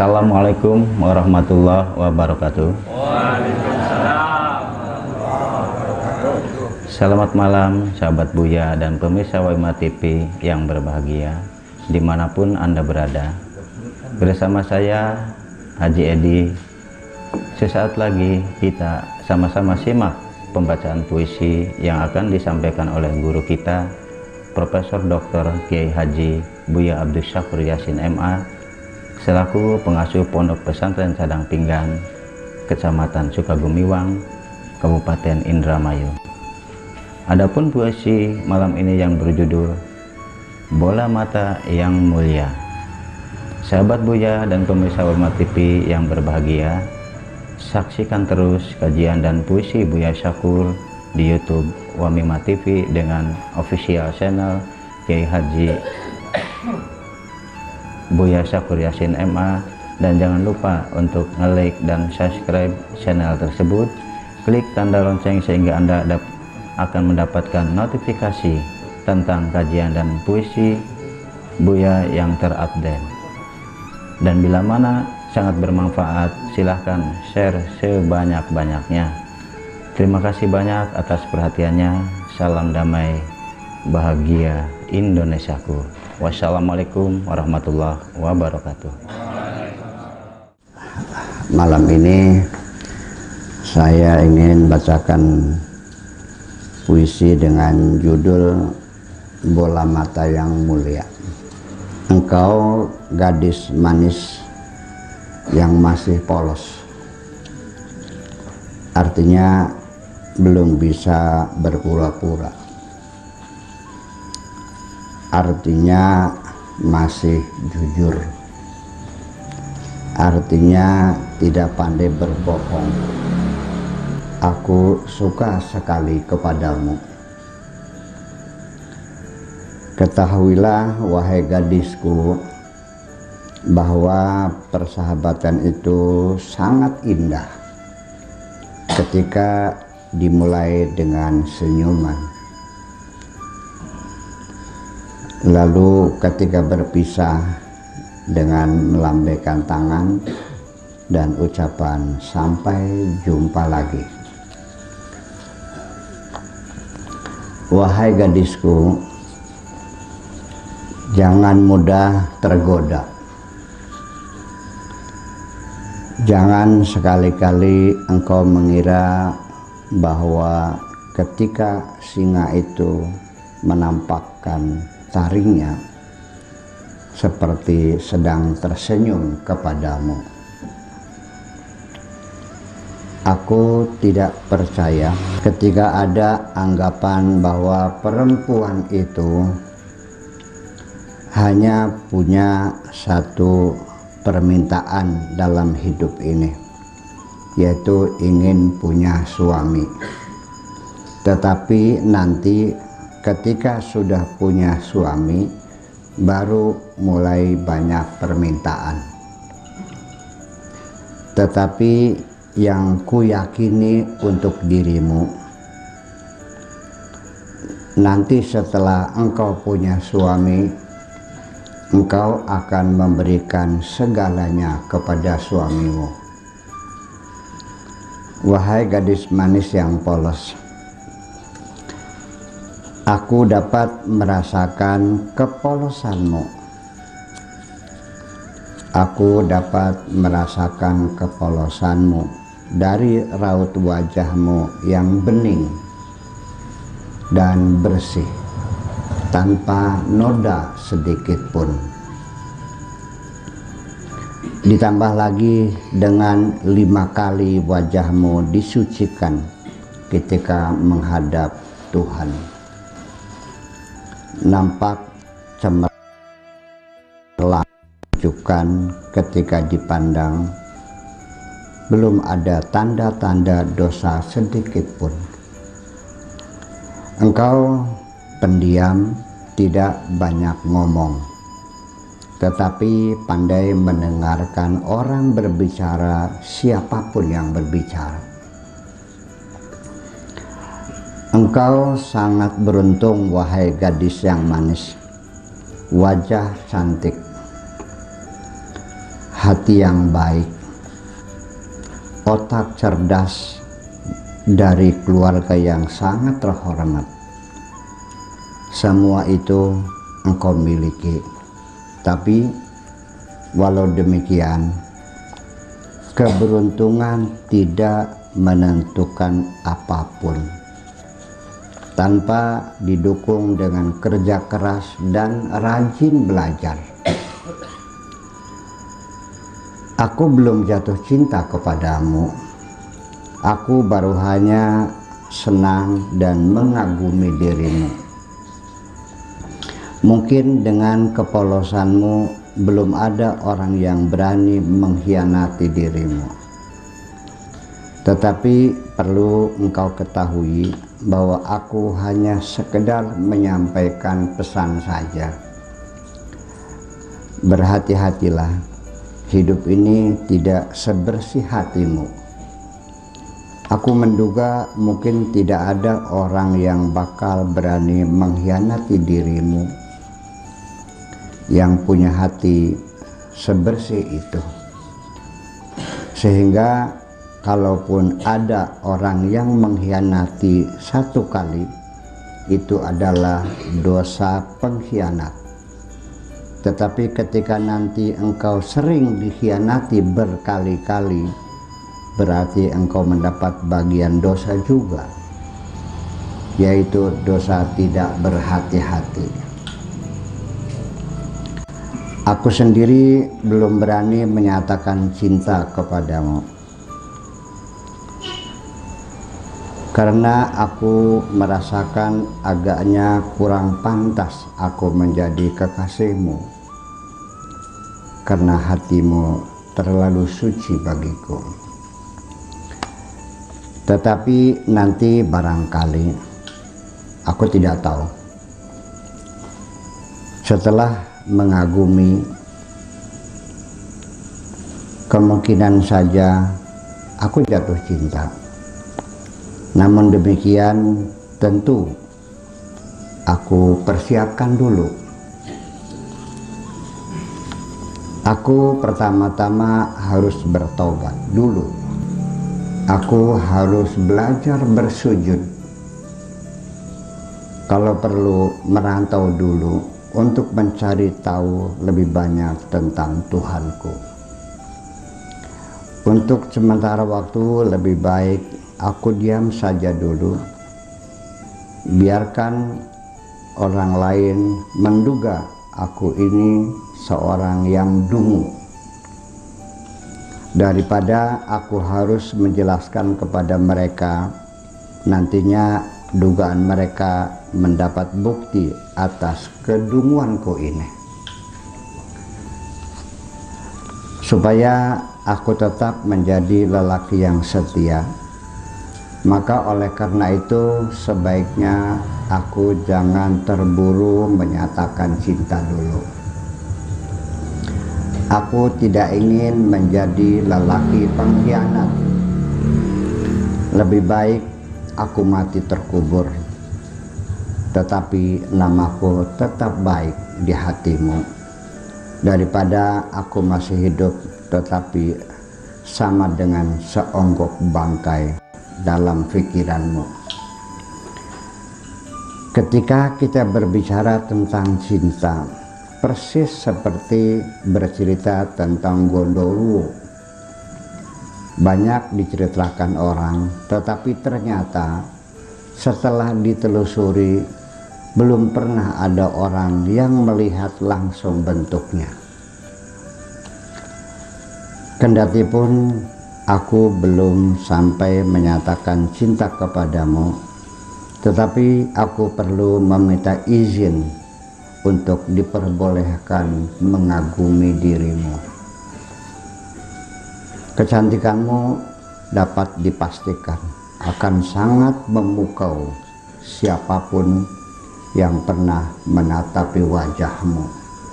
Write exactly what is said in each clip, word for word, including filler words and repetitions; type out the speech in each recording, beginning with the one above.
Assalamualaikum warahmatullahi wabarakatuh. Waalaikumsalam. Selamat malam sahabat Buya dan pemirsa Wema T V yang berbahagia dimanapun Anda berada. Bersama saya Haji Edi, sesaat lagi kita sama-sama simak pembacaan puisi yang akan disampaikan oleh guru kita Profesor Doktor Kiai Haji Buya Abdus Syakur Yasin M A selaku pengasuh Pondok Pesantren Sadang Pinggan, Kecamatan Sukagumiwang, Kabupaten Indramayu. Adapun puisi malam ini yang berjudul Bola Mata Yang Mulia. Sahabat Buya dan pemirsa Wema T V yang berbahagia, saksikan terus kajian dan puisi Buya Syakur di YouTube Wema T V dengan official channel Kiai Haji Buya Syakur Yasin M A, dan jangan lupa untuk nge-like dan subscribe channel tersebut. Klik tanda lonceng sehingga Anda akan mendapatkan notifikasi tentang kajian dan puisi Buya yang terupdate. Dan bila mana sangat bermanfaat, silahkan share sebanyak-banyaknya. Terima kasih banyak atas perhatiannya. Salam damai, bahagia Indonesiaku. Wassalamualaikum warahmatullahi wabarakatuh. Malam ini saya ingin bacakan puisi dengan judul Bola Mata Yang Mulia. Engkau gadis manis yang masih polos, artinya belum bisa berpura-pura, artinya masih jujur, artinya tidak pandai berbohong. Aku suka sekali kepadamu. Ketahuilah wahai gadisku bahwa persahabatan itu sangat indah ketika dimulai dengan senyuman, lalu ketika berpisah dengan melambaikan tangan dan ucapan sampai jumpa lagi. Wahai gadisku, jangan mudah tergoda. Jangan sekali-kali engkau mengira bahwa ketika singa itu menampakkan taringnya seperti sedang tersenyum kepadamu. Aku tidak percaya ketika ada anggapan bahwa perempuan itu hanya punya satu permintaan dalam hidup ini, yaitu ingin punya suami. Tetapi nanti ketika sudah punya suami, baru mulai banyak permintaan. Tetapi yang kuyakini untuk dirimu, nanti setelah engkau punya suami, engkau akan memberikan segalanya kepada suamimu. Wahai gadis manis yang polos, aku dapat merasakan kepolosanmu. Aku dapat merasakan kepolosanmu dari raut wajahmu yang bening dan bersih, tanpa noda sedikit pun. Ditambah lagi dengan lima kali wajahmu disucikan ketika menghadap Tuhan. Nampak cemerlang ketika dipandang, belum ada tanda-tanda dosa sedikit pun. Engkau pendiam, tidak banyak ngomong, tetapi pandai mendengarkan orang berbicara, siapapun yang berbicara. Engkau sangat beruntung wahai gadis yang manis, wajah cantik, hati yang baik, otak cerdas dari keluarga yang sangat terhormat. Semua itu engkau miliki. Tapi walau demikian, keberuntungan tidak menentukan apapun tanpa didukung dengan kerja keras dan rajin belajar. Aku belum jatuh cinta kepadamu. Aku baru hanya senang dan mengagumi dirimu. Mungkin dengan kepolosanmu belum ada orang yang berani mengkhianati dirimu. Tetapi perlu engkau ketahui bahwa aku hanya sekedar menyampaikan pesan saja. Berhati-hatilah, hidup ini tidak sebersih hatimu. Aku menduga mungkin tidak ada orang yang bakal berani mengkhianati dirimu yang punya hati sebersih itu. Sehingga kalaupun ada orang yang mengkhianati satu kali, itu adalah dosa pengkhianat. Tetapi ketika nanti engkau sering dikhianati berkali-kali, berarti engkau mendapat bagian dosa juga, yaitu dosa tidak berhati-hati. Aku sendiri belum berani menyatakan cinta kepadamu, karena aku merasakan agaknya kurang pantas aku menjadi kekasihmu, karena hatimu terlalu suci bagiku. Tetapi nanti barangkali, aku tidak tahu, setelah mengagumi, kemungkinan saja aku jatuh cinta. Namun demikian tentu aku persiapkan dulu. Aku pertama-tama harus bertobat dulu. Aku harus belajar bersujud. Kalau perlu merantau dulu untuk mencari tahu lebih banyak tentang Tuhanku. Untuk sementara waktu lebih baik aku diam saja dulu. Biarkan orang lain menduga aku ini seorang yang dungu, daripada aku harus menjelaskan kepada mereka, nantinya dugaan mereka mendapat bukti atas kedunguanku ini. Supaya aku tetap menjadi lelaki yang setia, maka oleh karena itu sebaiknya aku jangan terburu menyatakan cinta dulu. Aku tidak ingin menjadi lelaki pengkhianat. Lebih baik aku mati terkubur, tetapi namaku tetap baik di hatimu, daripada aku masih hidup tetapi sama dengan seonggok bangkai dalam pikiranmu. Ketika kita berbicara tentang cinta, persis seperti bercerita tentang Gondoruo. Banyak diceritakan orang, tetapi ternyata setelah ditelusuri belum pernah ada orang yang melihat langsung bentuknya. Kendatipun aku belum sampai menyatakan cinta kepadamu, tetapi aku perlu meminta izin untuk diperbolehkan mengagumi dirimu. Kecantikanmu dapat dipastikan akan sangat memukau siapapun yang pernah menatapi wajahmu.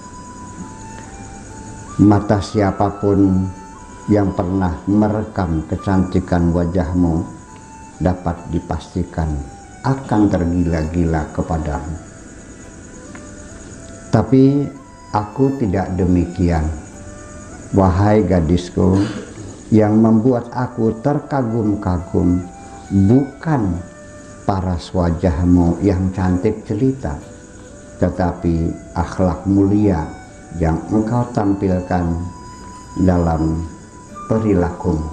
Mata siapapun yang pernah merekam kecantikan wajahmu dapat dipastikan akan tergila-gila kepadamu. Tapi aku tidak demikian. Wahai gadisku, yang membuat aku terkagum-kagum bukan paras wajahmu yang cantik jelita, tetapi akhlak mulia yang engkau tampilkan dalam perilakumu.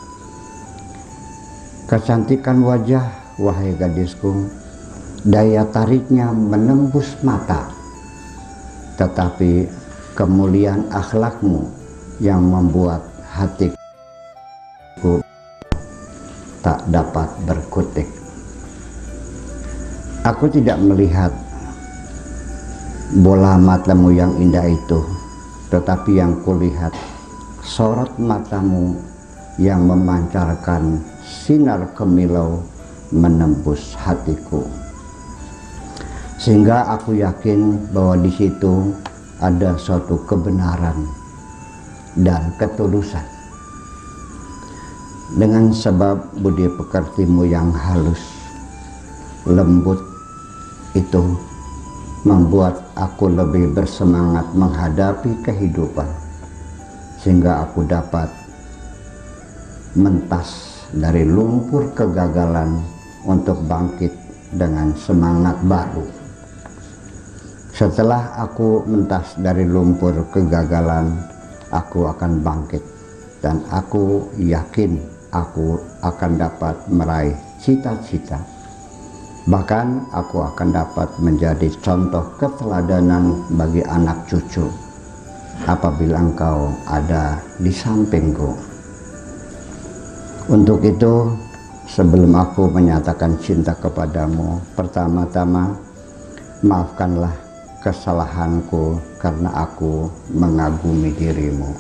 Kecantikan wajah, wahai gadisku, daya tariknya menembus mata, tetapi kemuliaan akhlakmu yang membuat hatiku tak dapat berkutik. Aku tidak melihat bola matamu yang indah itu, tetapi yang kulihat sorot matamu yang memancarkan sinar kemilau menembus hatiku, sehingga aku yakin bahwa di situ ada suatu kebenaran dan ketulusan. Dengan sebab budi pekertimu yang halus, lembut itu membuat aku lebih bersemangat menghadapi kehidupan, sehingga aku dapat mentas dari lumpur kegagalan untuk bangkit dengan semangat baru. Setelah aku mentas dari lumpur kegagalan, aku akan bangkit, dan aku yakin aku akan dapat meraih cita-cita. Bahkan aku akan dapat menjadi contoh keteladanan bagi anak cucu apabila engkau ada di sampingku. Untuk itu, sebelum aku menyatakan cinta kepadamu, pertama-tama maafkanlah kesalahanku karena aku mengagumi dirimu.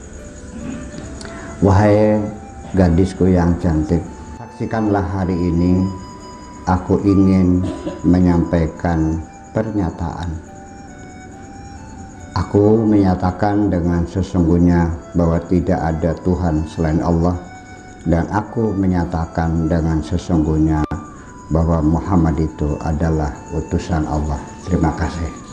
Wahai gadisku yang cantik, saksikanlah hari ini aku ingin menyampaikan pernyataan. Aku menyatakan dengan sesungguhnya bahwa tidak ada Tuhan selain Allah, dan aku menyatakan dengan sesungguhnya bahwa Muhammad itu adalah utusan Allah. Terima kasih.